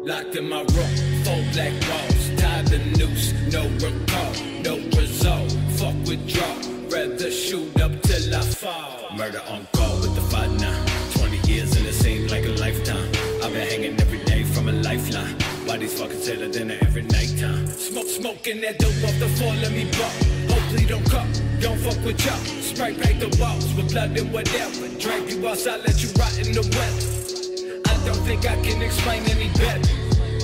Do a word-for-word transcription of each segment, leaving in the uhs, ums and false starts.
Locked in my room, four black walls, tied the noose, no recall, no result. Fuck withdraw, rather shoot up till I fall. Murder on call with the fight now. Twenty years and it seemed like a lifetime. I've been hanging every day from a lifeline. Why these fuckers tell dinner every nighttime? Smoke, smoking that dope off the floor, let me bump. Hopefully don't come, don't fuck with y'all. Spray paint the walls with blood and whatever. Drag you outside, let you rot in the weather. I don't think I can explain any better.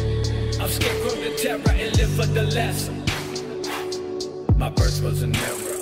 I'm scared of the terror and live for the lesson. My birth was an error.